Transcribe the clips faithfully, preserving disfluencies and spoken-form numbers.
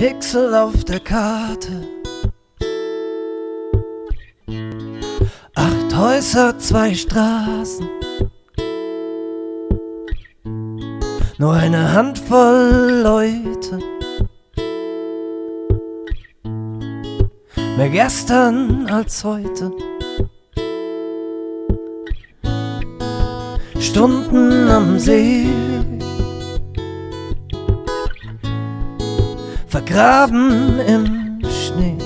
Pixel auf der Karte. Acht Häuser, zwei Straßen, nur eine Handvoll Leute. Mehr gestern als heute. Stunden am See, vergraben im Schnee.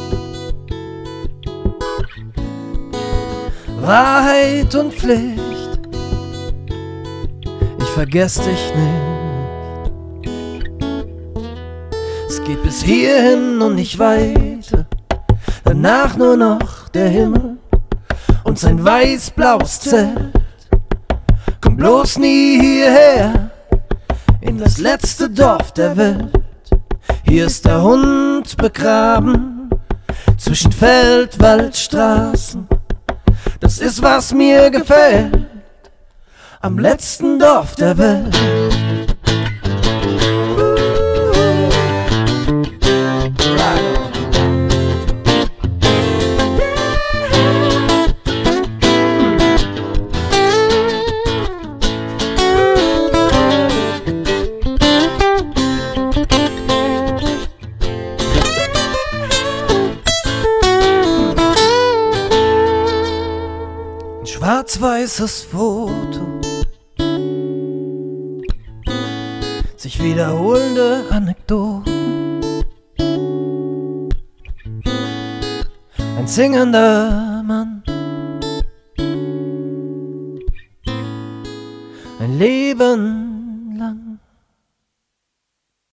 Wahrheit und Pflicht, ich vergess dich nicht. Es geht bis hierhin und nicht weiter, danach nur noch der Himmel und sein weiß-blaues Zelt. Komm bloß nie hierher, in das letzte Dorf der Welt. Hier ist der Hund begraben, zwischen Feld, Wald, Straßen. Das ist, was mir gefällt, am letzten Dorf der Welt. Schwarz-weißes Foto, sich wiederholende Anekdoten, ein singender